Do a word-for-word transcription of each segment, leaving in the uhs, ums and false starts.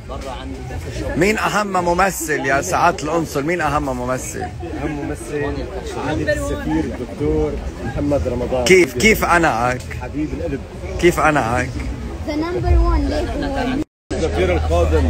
مين أهم ممثل يا سعادة القنصل؟ مين أهم ممثل؟ أهم ممثل سعادة السفير الدكتور محمد رمضان. كيف كيف أنعك؟ حبيب القلب. كيف أنعك؟ ذا نمبر وان ليه السفير القادم.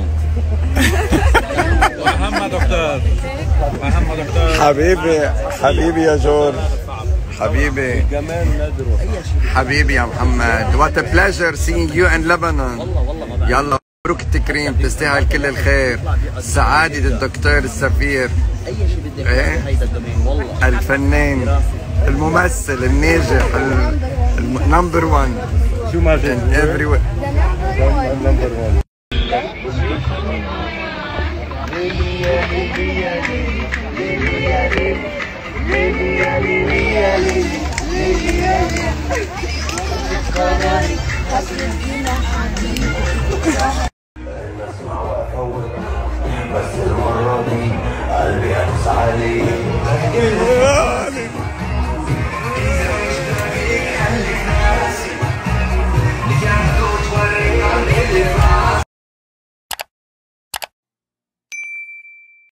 محمد دكتور محمد دكتور حبيبي حبيبي يا جورج حبيبي جمال ندرو. حبيبي يا محمد. What a pleasure seeing you in Lebanon. يلا مبروك التكريم، تستاهل كل الخير. سعادة الدكتور السفير. اي شيء بدك ايه هيدا الدومين والله. الفنان الممثل الناجح النمبر وان. شو ما في everywhere. نمبر وان. Baby,